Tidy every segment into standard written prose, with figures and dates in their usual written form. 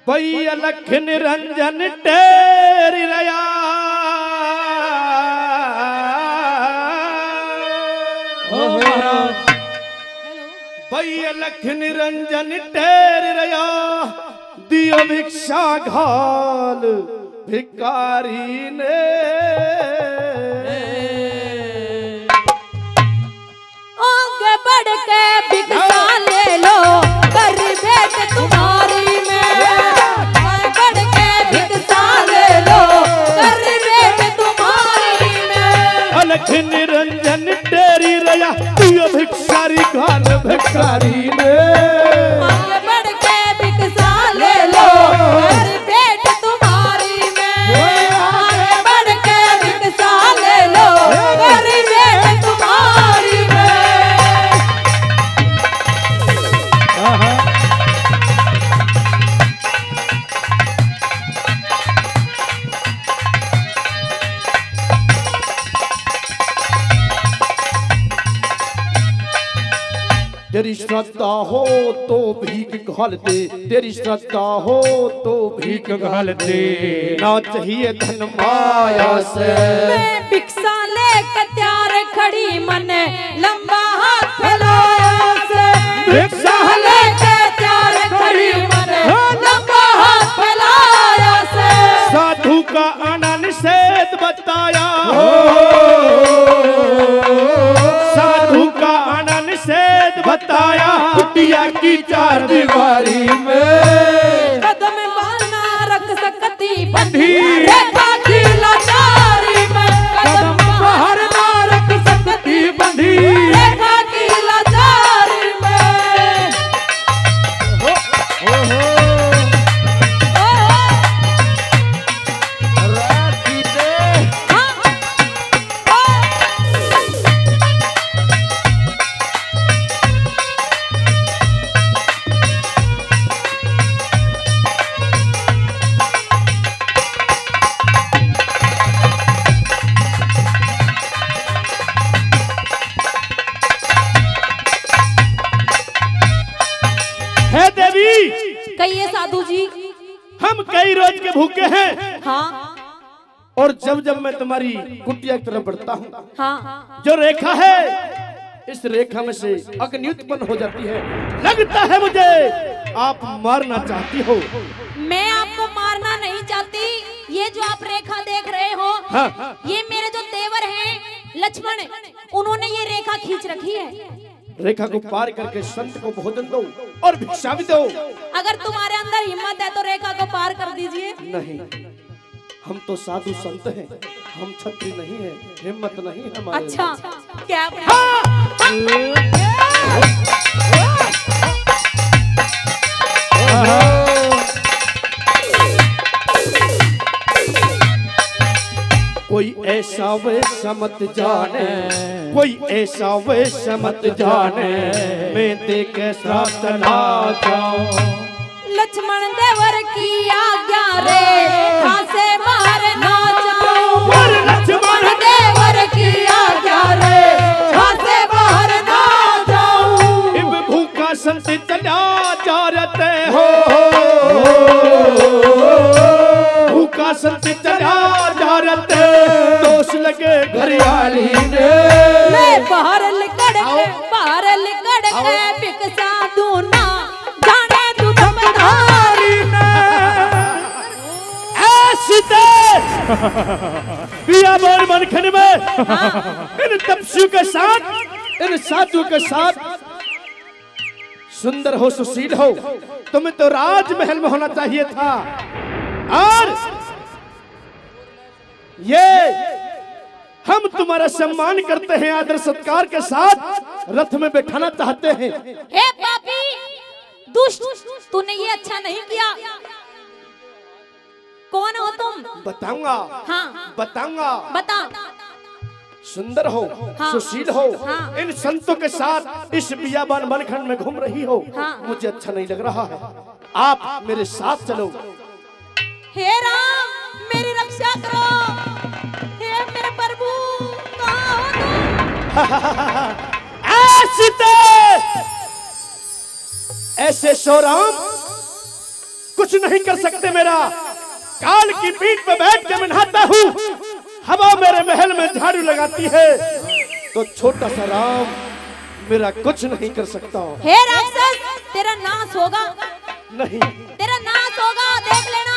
भई अलख निरंजन टेरी रया भई अलख निरंजन टेरी रया दियो भिक्षा घाल भिकारी ने आगे बढ़ के भिक्षा ले लो कर भेंट तुम्हारी में आगे बढ़ के भिक्षा ले लो कर भेंट तुम्हारी में अलख निरंजन टेरी रया दियो भिक्षारी घाल भिकारी ने आगे बढ़ के भिक्षा ले लो कर भेंट तुम्हारी में आगे बढ़ के भिक्षा ले लो कर भेंट तुम्हारी में तेरी श्रद्धा हो तो भीख घाल दे तेरी श्रद्धा हो तो भीख घाल दे ना चाहिए धन माया से मैं भिक्षा लेकर तैयार खड़ी मन लंबा हाथ फैलाया से भिक्षा लेकर तैयार खड़ी मन लंबा हाथ फैलाया से साधु का आना निषेध बताया साधु का आना निषेध बताया कुटिया की चार दीवारी में कदम बाना रख सकती बंधी रेखा की लाचारी में कदम बाहर ना रख सकती बंधी रेखा की लाचारी में राखी दे है देवी कहिए साधु जी। हम कई रोज के भूखे हैं हाँ और जब जब मैं तुम्हारी कुटिया की तरफ बढ़ता हूँ हाँ जो रेखा है इस रेखा में से अग्नि उत्पन्न हो जाती है लगता है मुझे आप मारना चाहती हो मैं आपको मारना नहीं चाहती। ये जो आप रेखा देख रहे हो हाँ। ये मेरे जो देवर हैं लक्ष्मण उन्होंने ये रेखा खींच रखी है। रेखा को पार करके संत को भोजन दो और भिक्षा भी दो अगर तुम्हारे अंदर हिम्मत है तो रेखा को पार कर दीजिए। नहीं हम तो साधु संत हैं हम छत्री नहीं है हिम्मत नहीं है हमारे अच्छा क्या कोई ऐसा वैसा मत जाने कोई ऐसा वैसा मत जाने मैं देख श्राप चला जाऊं लक्ष्मण देवर की आज्ञा रे से मार ना जाऊं लक्ष्मण देवर की आज्ञा रे से बाहर ना जाऊं इब भूखा संत चला जा रहे हो भूखा संत चला जा रहे दोष लगे घरियाली ने बाहर लिकड़ के भिक्षा दूना जाने तू धमधारी बियाबान मनखंड में इन तपस्वियों के साथ इन साधुओं के साथ सुंदर हो सुशील हो तुम्हें तो राजमहल में होना चाहिए था और ये हम तुम्हारा सम्मान करते हैं आदर सत्कार के साथ रथ में बैठाना चाहते हैं। हे पापी दुष्ट तूने ये अच्छा नहीं किया। कौन हो तुम? बताऊंगा हाँ बताऊंगा बता। सुंदर हो हाँ। सुशील हो हाँ। इन संतों के साथ इस बियाबान वनखंड में घूम रही हो हाँ। मुझे अच्छा नहीं लग रहा है आप मेरे साथ चलो। हे राम मेरी रक्षा करो। हे मेरे प्रभु कहाँ हो तुम? ऐसे सो राम कुछ कुछ नहीं कर सकते मेरा। काल की पीठ पे बैठ के मैं नहाता हूँ, हवा मेरे महल में झाड़ू लगाती है, तो छोटा सा राम मेरा कुछ नहीं कर सकता। हे राक्षस, तेरा नाश होगा। नहीं, तेरा नाश होगा, देख लेना।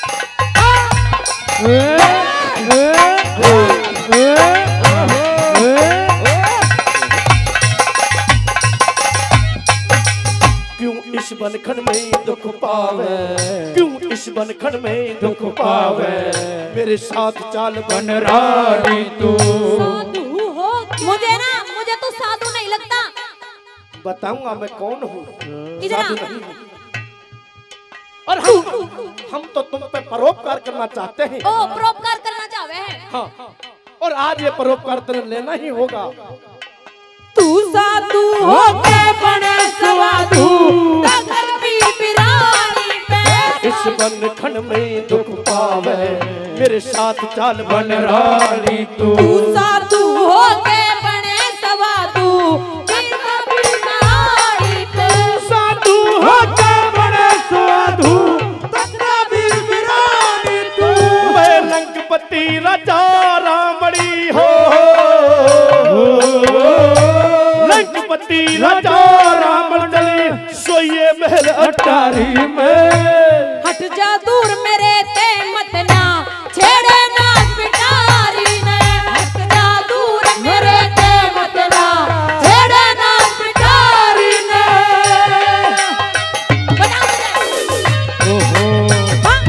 क्यों इस बनखंड में दुख पावे, क्यों इस बनखंड में दुख पावे, मेरे साथ चाल बन रानी तू। साधु हो? मुझे तो साधु नहीं लगता। बताऊंगा मैं कौन हूँ। इधर आ। साधु नहीं हूँ। और हम तो तुम पे परोपकार करना चाहते हैं। ओ, परोपकार करना चाहते हैं। हाँ, और आज ये परोपकार तेरे लेना ही होगा। तू साधु हो के बने साधु, अगर बिरानी पे इस बनखंड में दुख पावे, मेरे साथ चाल बन रानी तू। तू साधु हो के बने साधु, बिरानी पे साधु हो के बने साधु, बिरानी तू। मैं लंकपति राजा रामड़ी हो, लंकपति राजा रावण चले सोइए महल अटारी में। हट जा दूर मेरे ते मत ना छेड़े ना पिटारी ने। हट जा दूर मेरे ते मत ना छेड़े ना पिटारी ने। बता मुझे। ओहो। हाँ?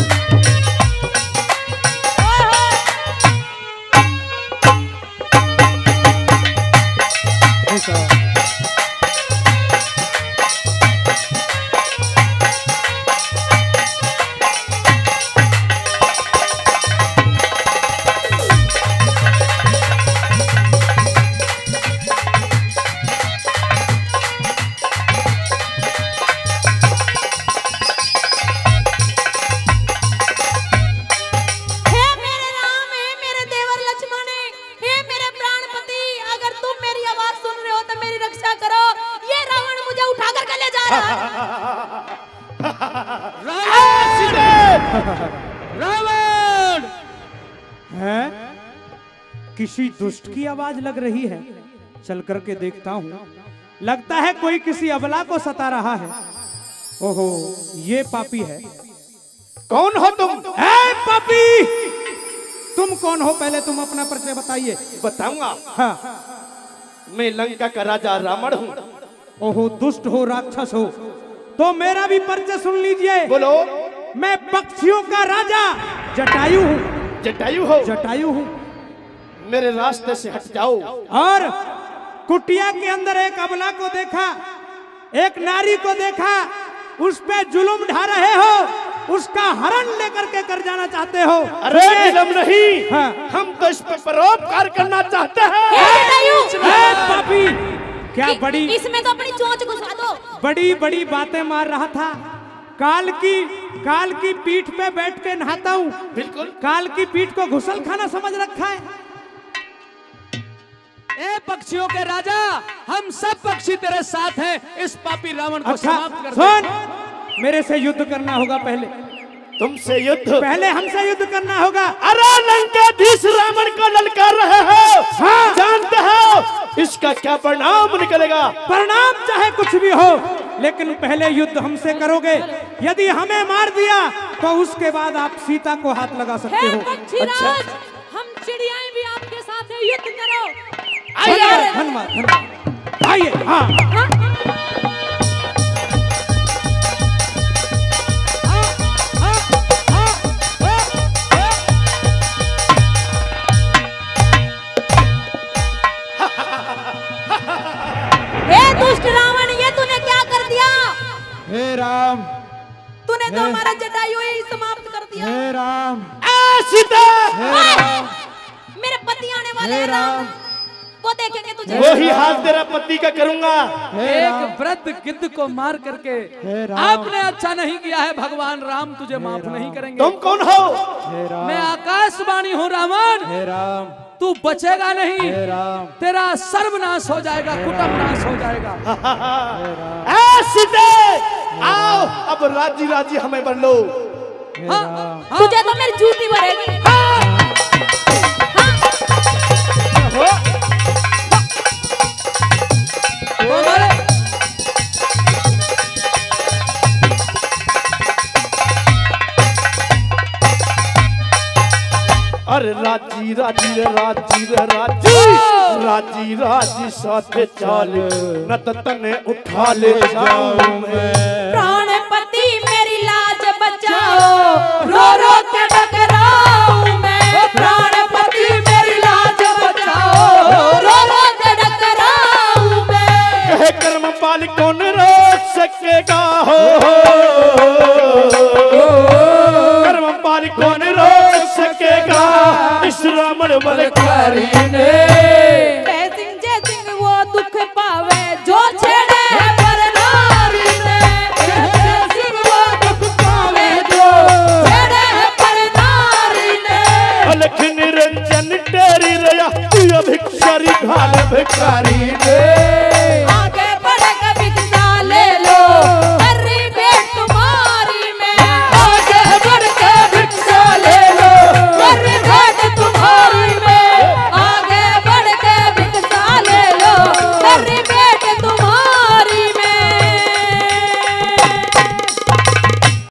रावण है, किसी दुष्ट की आवाज लग रही है। चल करके देखता हूँ, लगता है कोई किसी अबला को सता रहा है। ओहो, ये पापी है। कौन हो तुम? ए पापी, तुम कौन हो? पहले तुम अपना परिचय बताइए। बताऊंगा। हाँ। मैं लंका का राजा रावण हूँ। ओहो, दुष्ट हो, राक्षस हो, तो मेरा भी परिचय सुन लीजिए। बोलो। मैं पक्षियों का राजा जटायु हूँ। जटायु हो? जटायु हूँ। मेरे रास्ते से हट जाओ। और कुटिया के अंदर एक अबला को देखा, एक नारी को देखा, उस पे जुल्म ढा रहे हो, उसका हरण लेकर के कर जाना चाहते हो। अरे जुल्म नहीं। हाँ। हम तो इस पर परोपकार करना चाहते हैं। पापी, क्या बड़ी इसमें तो अपनी चोंच घुसा दो। बड़ी बड़ी बातें मार रहा था। काल की पीठ पे बैठ के नहाता हूँ। बिल्कुल। काल की पीठ को घुसल खाना समझ रखा है। ए पक्षियों के राजा, हम सब पक्षी तेरे साथ हैं। इस पापी रावण को अच्छा समाप्त कर दे। सुन, मेरे से युद्ध करना होगा। पहले तुमसे युद्ध? पहले हमसे युद्ध करना होगा। अरे लंकाधीश रावण को ललकार रहे हो। हाँ। जानते हो इसका क्या परिणाम निकलेगा? परिणाम चाहे कुछ भी हो, लेकिन पहले युद्ध हमसे करोगे। यदि हमें मार दिया तो उसके बाद आप सीता को हाथ लगा सकते हो। पक्षीराज, हम चिड़ियाएं भी आपके साथ हैं, युद्ध करो। आइए। धन्यवाद, धन्यवाद। आइए। हाँ। दुष्ट रावण, ये तूने क्या कर दिया? हे राम, तूने तो हमारा जटायु ही समाप्त कर दिया। हे राम, सीता। मेरे पति आने वाले हैं राम, वो देखेंगे तुझे। वही हाल तेरा पति का करूंगा। एक वृद्ध गिद्ध को मार करके आपने अच्छा नहीं किया है। भगवान राम तुझे माफ नहीं करेंगे। तुम कौन हो? मैं आकाशवाणी हूँ रावण। हे राम, तू बचेगा नहीं। हे राम, तेरा सर्वनाश हो जाएगा, कुटुंब नाश हो जाएगा। सीते, आओ अब राजी राजी हमें बन लो। तुझे तो मेरी जूती भरेगी। अरे राजी राजी रे राजी रे राजी राजी राजी साथ चाल न तो तने उठा ले जाऊं मैं। प्राणपति मेरी लाज बचाओ रो रो के डकराऊं मैं। प्राणपति मेरी लाज बचाओ रो रो के डकराऊं मैं। कहे कर्म पाल कौन रोक सकेगा हो कर्म पाल कौन रोक सकेगा इस रावण बलकारी ने। सिंह जय सिंह वो दुख पावे जो छेड़े है पर नारी ने। जय सिंह वो दुख पावे जो छेड़े है पर नारी ने। अलख निरंजन तेरी रया भिक्षारी घाल भिखारी ने।